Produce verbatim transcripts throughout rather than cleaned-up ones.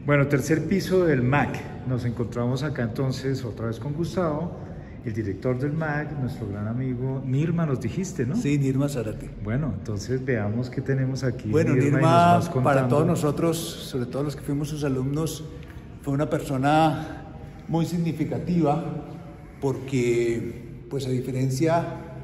Bueno, tercer piso del M A C. Nos encontramos acá entonces otra vez con Gustavo, el director del M A C, nuestro gran amigo Nirma, nos dijiste, ¿no? Sí, Nirma Zárate. Bueno, entonces veamos qué tenemos aquí. Bueno, Nirma, Nirma, y nos vas para contando. todos nosotros, sobre todo los que fuimos sus alumnos, fue una persona muy significativa porque, pues a diferencia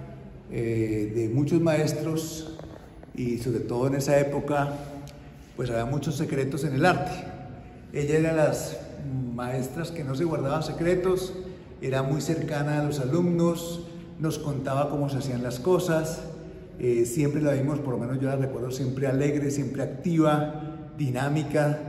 eh, de muchos maestros y sobre todo en esa época, pues había muchos secretos en el arte. Ella era de las maestras que no se guardaban secretos, era muy cercana a los alumnos, nos contaba cómo se hacían las cosas, eh, siempre la vimos, por lo menos yo la recuerdo, siempre alegre, siempre activa, dinámica,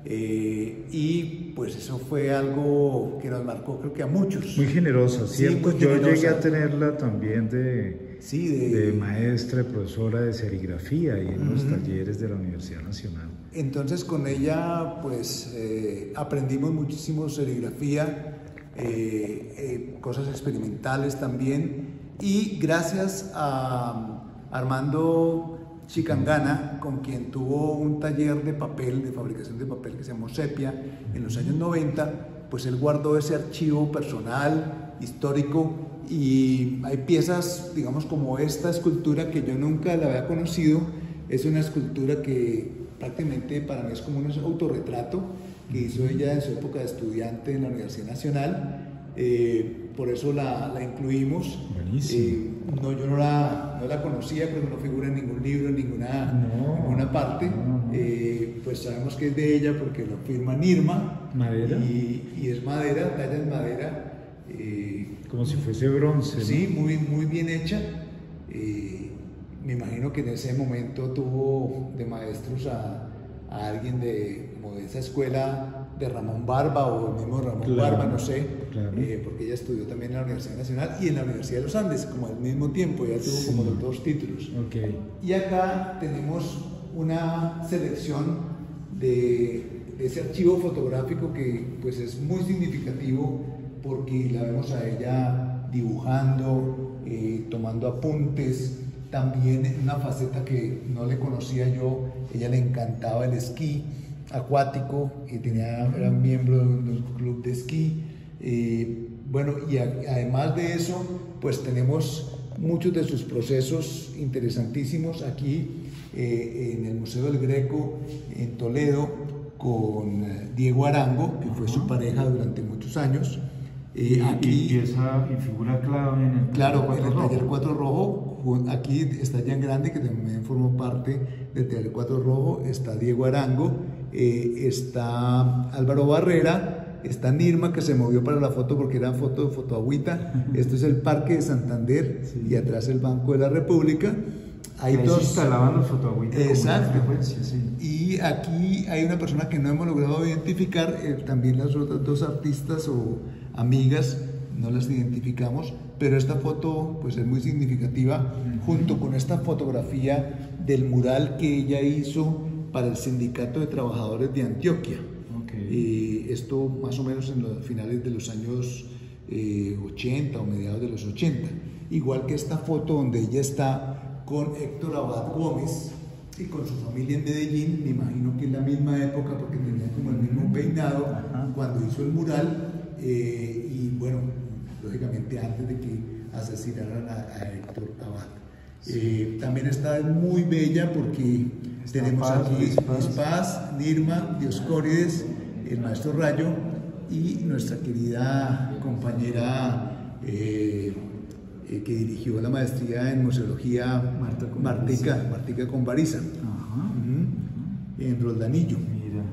eh, y pues eso fue algo que nos marcó, creo que a muchos. Muy generosa, ¿cierto? Sí, muy yo generosa. llegué a tenerla también de, sí, de, de maestra, de profesora de serigrafía y en uh-huh. los talleres de la Universidad Nacional. Entonces con ella pues eh, aprendimos muchísimo serigrafía, eh, eh, cosas experimentales también, y gracias a Armando Chicangana, con quien tuvo un taller de papel, de fabricación de papel que se llamó Sepia en los años noventa, pues él guardó ese archivo personal, histórico, y hay piezas, digamos, como esta escultura que yo nunca la había conocido. Es una escultura que prácticamente para mí es como un autorretrato que hizo ella en su época de estudiante en la Universidad Nacional. Eh, por eso la, la incluimos. Buenísimo. Eh, no, yo no la, no la conocía, pero no figura en ningún libro, en ninguna, no, ninguna parte. No, no. Eh, pues sabemos que es de ella porque lo firma Nirma. ¿Madera? Y, y es madera, talla en madera. Eh, Como si fuese bronce. Sí, ¿no? muy, muy bien hecha. Eh, me imagino que en ese momento tuvo de maestros a, a alguien de, como de esa escuela de Ramón Barba o el mismo Ramón claro, Barba, no sé, claro. eh, porque ella estudió también en la Universidad Nacional y en la Universidad de los Andes, como al mismo tiempo, ella tuvo sí. como los dos títulos. Okay. Y acá tenemos una selección de, de ese archivo fotográfico que pues es muy significativo porque la vemos a ella dibujando, eh, tomando apuntes. También en una faceta que no le conocía yo, ella le encantaba el esquí acuático y tenía, era miembro de un club de esquí. Eh, bueno, y a, además de eso, pues tenemos muchos de sus procesos interesantísimos aquí eh, en el Museo del Greco en Toledo con Diego Arango, que fue su pareja durante muchos años. Eh, y, aquí, y esa y figura clave en el claro, taller en el taller cuatro rojo. Aquí está Jan Grande, que también formó parte del taller cuatro rojo, está Diego Arango, eh, está Álvaro Barrera, está Nirma, que se movió para la foto porque era foto de fotoagüita. Esto es el Parque de Santander, sí. Y atrás el Banco de la República. Hay Ahí dos, se instalaban los fotoagüitas. Exacto. Frecuencia, sí. Y aquí hay una persona que no hemos logrado identificar, eh, también las otras dos artistas o amigas no las identificamos, pero esta foto pues es muy significativa, uh-huh. junto con esta fotografía del mural que ella hizo para el Sindicato de Trabajadores de Antioquia. Okay. Eh, esto más o menos en los finales de los años eh, ochenta o mediados de los ochenta. Igual que esta foto donde ella está con Héctor Abad Gómez y con su familia en Medellín, me imagino que en la misma época porque tenía como el mismo peinado, uh-huh. cuando hizo el mural. Eh, y bueno, lógicamente antes de que asesinaran a, a Héctor Abad. Sí. Eh, también está muy bella porque está tenemos Paz, aquí Paz, Paz, Nirma, Dioscórides, el maestro Rayo y nuestra querida compañera eh, eh, que dirigió la maestría en museología, Marta Martica, Martica Convariza, uh-huh. en Roldanillo. Mira.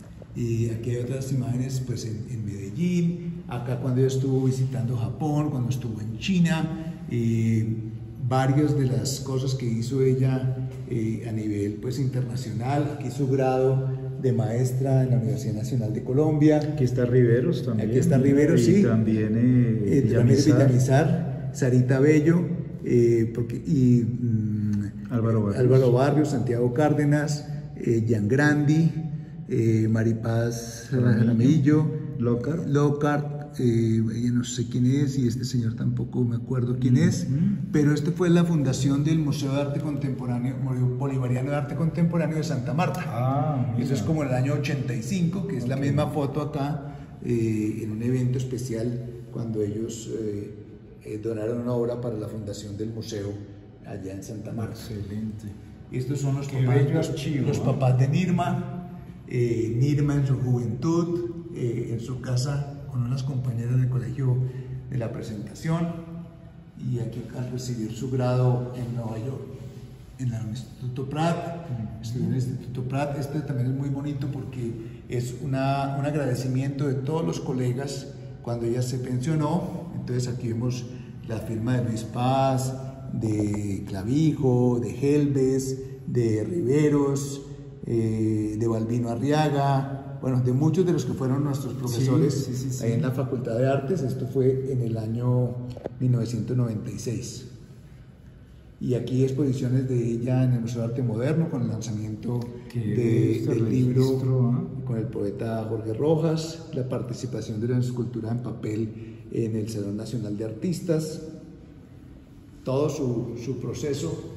Y aquí hay otras imágenes pues en, en Medellín, acá cuando ella estuvo visitando Japón, cuando estuvo en China, eh, varias de las cosas que hizo ella eh, a nivel pues internacional. Aquí hizo grado de maestra en la Universidad Nacional de Colombia. Aquí está Riveros también. Aquí está Riveros, sí. Y también eh, eh, Villamizar. Villamizar, Sarita Bello, eh, porque, y mm, Álvaro Barrios. Álvaro Barrios, Santiago Cárdenas, eh, Jan Grandi, eh, Maripaz Ramillo, Lockhart, Lockhart eh, ella no sé quién es y este señor tampoco me acuerdo quién es, pero este fue la fundación del Museo de Arte Contemporáneo, Bolivariano de Arte Contemporáneo de Santa Marta. Ah, Eso es como el año ochenta y cinco, que es okay. La misma foto acá, eh, en un evento especial cuando ellos eh, eh, donaron una obra para la fundación del museo allá en Santa Marta. Excelente. Estos son los, papás, los, archivo, los papás de Nirma, eh, Nirma en su juventud, eh, en su casa con unas compañeras del colegio de la presentación, y aquí al recibir su grado en Nueva York, en el Instituto Pratt, estudió en el Instituto Pratt. Este también es muy bonito porque es una, un agradecimiento de todos los colegas cuando ella se pensionó. Entonces aquí vemos la firma de Luis Paz, de Clavijo, de Helves, de Riveros, eh, de Balbino Arriaga, bueno, de muchos de los que fueron nuestros profesores sí, sí, sí, sí. ahí en la Facultad de Artes. Esto fue en el año mil novecientos noventa y seis. Y aquí exposiciones de ella en el Museo de Arte Moderno con el lanzamiento de, del libro ¿eh? con el poeta Jorge Rojas, la participación de la escultura en papel en el Salón Nacional de Artistas, todo su, su proceso.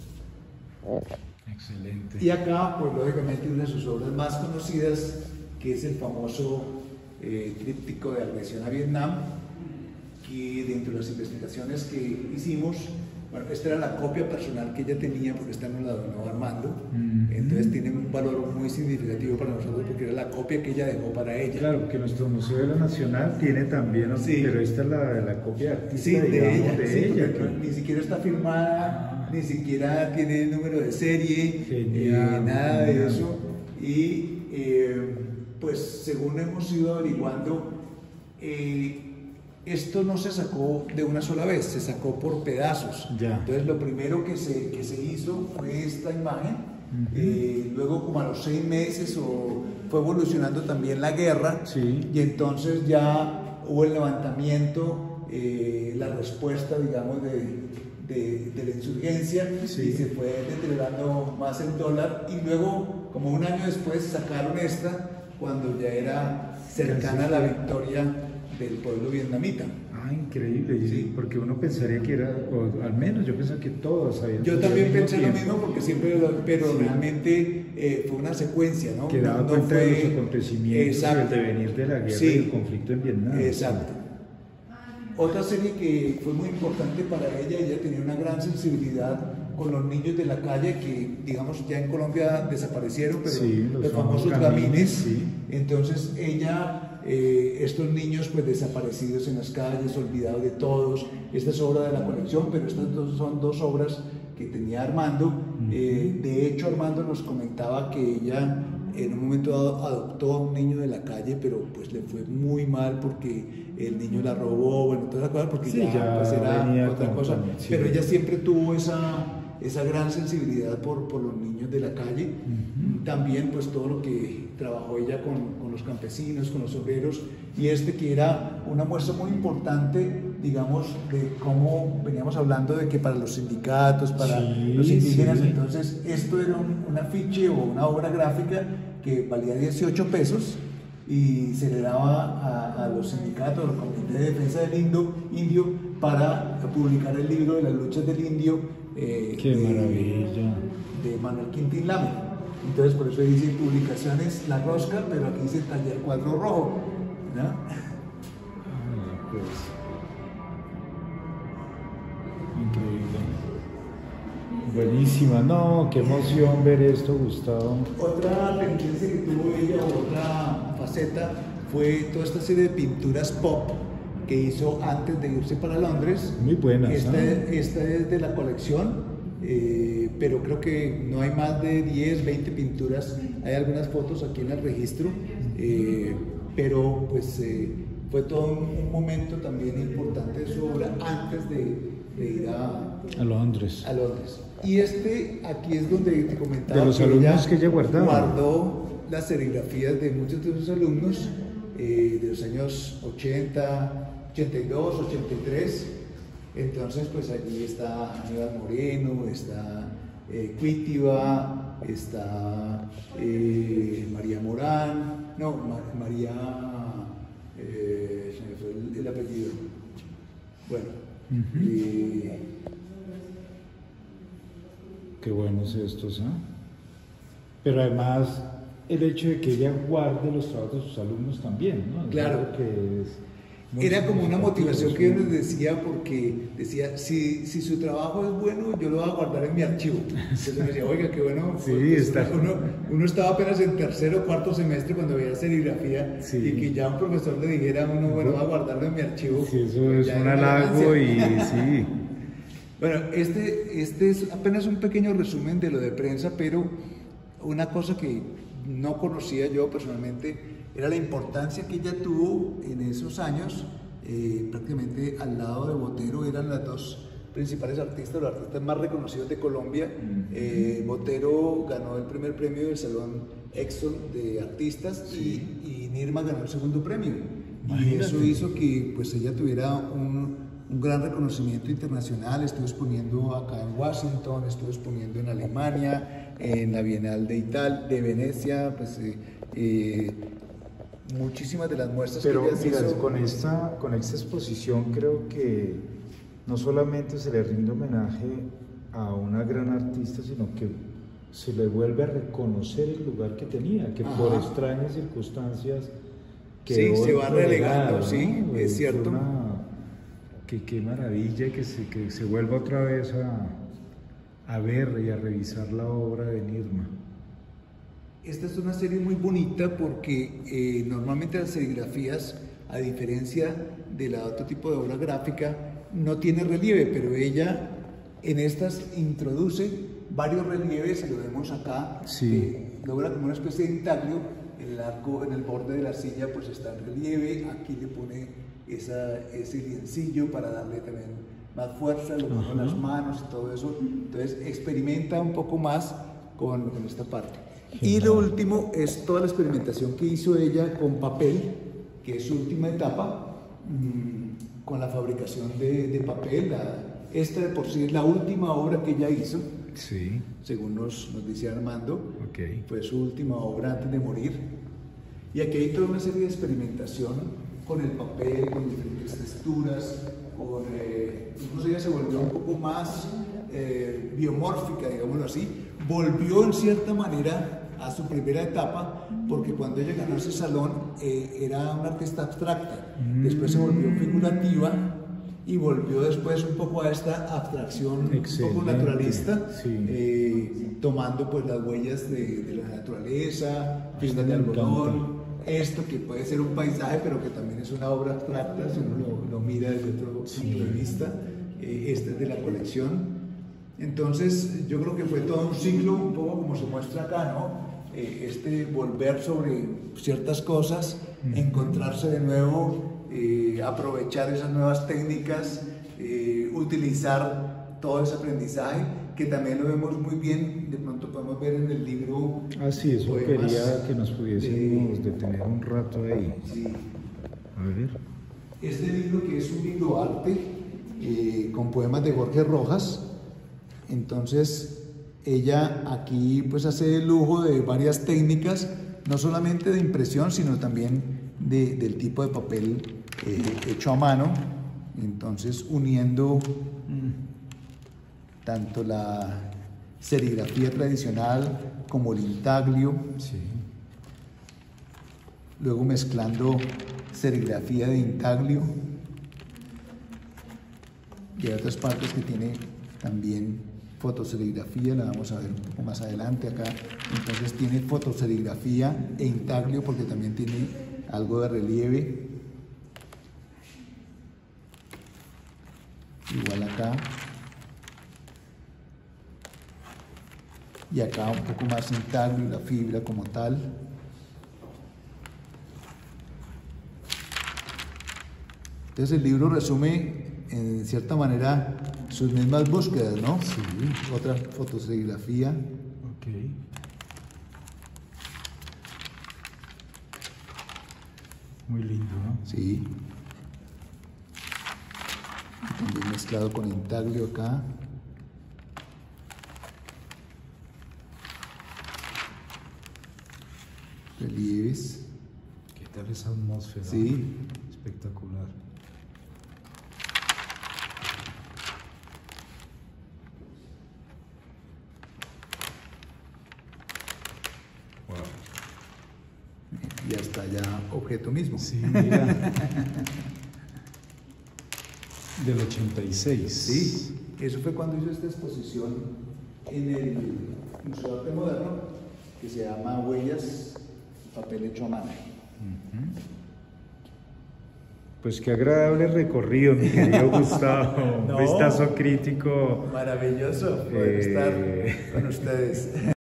Excelente. Y acá, pues lógicamente, una de sus obras más conocidas, que es el famoso eh, tríptico de agresión a Vietnam, que dentro de las investigaciones que hicimos, bueno, esta era la copia personal que ella tenía, porque esta nos la donó Armando, mm-hmm. entonces tiene un valor muy significativo para nosotros, porque era la copia que ella dejó para ella. Claro, que nuestro Museo de la Nacional tiene también, sí. pero esta es la, la copia artística, sí, de digamos, ella, de sí, ella que... ni siquiera está firmada, ni siquiera tiene número de serie, genial, eh, nada genial. de eso, y eh, pues según hemos ido averiguando, eh, esto no se sacó de una sola vez, se sacó por pedazos. Ya. Entonces lo primero que se, que se hizo fue esta imagen, uh-huh. eh, luego como a los seis meses o, fue evolucionando también la guerra, sí. y entonces ya hubo el levantamiento, eh, la respuesta, digamos, de, de, de la insurgencia, sí. y se fue deteriorando más el dólar, y luego como un año después sacaron esta cuando ya era cercana a la victoria del pueblo vietnamita. Ah, increíble, sí. porque uno pensaría que era, o al menos yo pensaba que todos sabían. Yo también pensé tiempo. lo mismo, porque siempre, lo, pero sí. realmente eh, fue una secuencia, ¿no? Que daba no cuenta fue, de los acontecimientos y el devenir de la guerra sí. y el conflicto en Vietnam. Exacto. Otra serie que fue muy importante para ella, ella tenía una gran sensibilidad con los niños de la calle que, digamos, ya en Colombia desaparecieron, pero sí, los, los famosos gamines. Sí. Entonces ella, eh, estos niños pues desaparecidos en las calles, olvidados de todos, esta es obra de la colección, pero estas dos son dos obras que tenía Armando. Uh-huh. eh, de hecho, Armando nos comentaba que ella en un momento dado adoptó a un niño de la calle, pero pues le fue muy mal porque el niño la robó, bueno, todas las cosas, porque sí, ya, ya pues era otra cosa, sí. pero ella siempre tuvo esa, esa gran sensibilidad por, por los niños de la calle. Uh-huh. También pues todo lo que trabajó ella con, con los campesinos, con los obreros, y este que era una muestra muy importante, digamos, de cómo veníamos hablando de que para los sindicatos, para sí, los indígenas, sí. entonces esto era un, un afiche o una obra gráfica que valía dieciocho pesos y se le daba a, a los sindicatos, a los comités de defensa del indio, indio para publicar el libro de las luchas del indio. Eh, ¡Qué de, maravilla! De Manuel Quintín Lame. Entonces por eso dice publicaciones La Rosca, pero aquí dice Taller Cuadro Rojo, ¿no? Ah, pues. Increíble. Buenísima, no, qué emoción ver esto, Gustavo. Otra penitencia que tuvo ella, otra faceta, fue toda esta serie de pinturas pop que hizo antes de irse para Londres. Muy buenas. Esta, ¿no? esta es de la colección, eh, pero creo que no hay más de diez, veinte pinturas. Hay algunas fotos aquí en el registro, eh, pero pues eh, fue todo un, un momento también importante de su obra antes de, de ir a, a Londres. A Londres. Y este, aquí es donde te comentaba de los que alumnos ella que ella guardaba. guardó las serigrafías de muchos de sus alumnos eh, de los años ochenta, ochenta y dos, ochenta y tres. Entonces, pues allí está Aníbal Moreno, está eh, Cuitiba, está eh, María Morán, no, Ma María, eh, se me fue el, el apellido. Bueno. Uh-huh. eh, Qué buenos estos, ¿eh? Pero además, el hecho de que ella guarde los trabajos de sus alumnos también, ¿no? Claro. Que es Era como una motivación que yo les decía, porque decía, si, si su trabajo es bueno, yo lo voy a guardar en mi archivo. Entonces me decía, oiga, qué bueno. Sí, pues, está. Uno, uno estaba apenas en tercero o cuarto semestre cuando veía serigrafía, Sí. y que ya un profesor le dijera a uno, bueno, voy a guardarlo en mi archivo. Sí, eso pues, es ya un era una halago y ganancia. sí. Bueno, este, este es apenas un pequeño resumen de lo de prensa, pero una cosa que no conocía yo personalmente era la importancia que ella tuvo en esos años. Eh, prácticamente al lado de Botero eran las dos principales artistas, los artistas más reconocidos de Colombia. eh, Botero ganó el primer premio del Salón Exxon de Artistas, Sí. y, y Nirma ganó el segundo premio. Imagínate. Y eso hizo que pues ella tuviera un, un gran reconocimiento internacional. Estuvo exponiendo acá en Washington, estuvo exponiendo en Alemania, en la Bienal de Italia, de Venecia, pues eh, eh, muchísimas de las muestras Pero que ella mira, hizo. con esta, con esta exposición creo que no solamente se le rinde homenaje a una gran artista, sino que se le vuelve a reconocer el lugar que tenía, que Ajá. por extrañas circunstancias Sí, quedó se va relegando, relegado, sí, ¿no? es Fue cierto. una- que qué maravilla que se, que se vuelva otra vez a, a ver y a revisar la obra de Nirma. Esta es una serie muy bonita porque eh, normalmente las serigrafías, a diferencia de la otro tipo de obra gráfica, no tiene relieve, pero ella en estas introduce varios relieves, y lo vemos acá. Sí. eh, logra como una especie de intaglio. El arco en el borde de la silla pues está en relieve, aquí le pone esa, ese liencillo para darle también más fuerza, lo pone en las manos y todo eso. Entonces experimenta un poco más con, con esta parte. Y lo último es toda la experimentación que hizo ella con papel, que es su última etapa, mmm, con la fabricación de, de papel. La, esta de por sí es la última obra que ella hizo, Sí, según nos, nos decía Armando. ok. Fue su última obra antes de morir. Y aquí hay toda una serie de experimentación con el papel, con diferentes texturas, con, eh, incluso ella se volvió un poco más eh, biomórfica, digámoslo así. Volvió en cierta manera a su primera etapa, porque cuando ella ganó ese salón eh, era una artista abstracta. Después se volvió figurativa y volvió después un poco a esta abstracción Excelente. un poco naturalista, Sí. eh, tomando pues las huellas de, de la naturaleza, fibras de me algodón, esto que puede ser un paisaje pero que también es una obra abstracta si uno lo, lo mira desde otro Sí. punto de vista. Eh, este es de la colección. Entonces yo creo que fue todo un ciclo, un poco como se muestra acá, ¿no? Eh, este volver sobre ciertas cosas, Mm. encontrarse de nuevo, eh, aprovechar esas nuevas técnicas, eh, utilizar todo ese aprendizaje, que también lo vemos muy bien, de pronto podemos ver en el libro. Ah, sí, eso poemas quería que nos pudiésemos de- detener un rato ahí. Sí. A ver. Este libro, que es un libro arte eh, con poemas de Jorge Rojas. Entonces ella aquí pues hace el lujo de varias técnicas, no solamente de impresión, sino también de, del tipo de papel eh, hecho a mano. Entonces uniendo mm, tanto la serigrafía tradicional como el intaglio, Sí. luego mezclando serigrafía de intaglio, y hay otras partes que tiene también fotoserigrafía, la vamos a ver un poco más adelante acá. Entonces tiene fotoserigrafía e intaglio porque también tiene algo de relieve. Igual acá. Y acá un poco más intaglio, la fibra como tal. Entonces el libro resume en cierta manera sus mismas búsquedas, ¿no? Sí. Otra fotoserigrafía. Ok. Muy lindo, ¿no? Sí. Y también mezclado con intaglio acá. Relieves. ¿Qué tal esa atmósfera? Sí. Espectacular. ya está ya objeto mismo. Sí, mira. Del ochenta y seis. Sí, eso fue cuando hizo esta exposición en el Museo de Arte Moderno, que se llama Huellas, papel hecho a mano. Uh-huh. Pues qué agradable recorrido, mi querido Gustavo. No, un vistazo crítico. Maravilloso poder eh... estar con ustedes.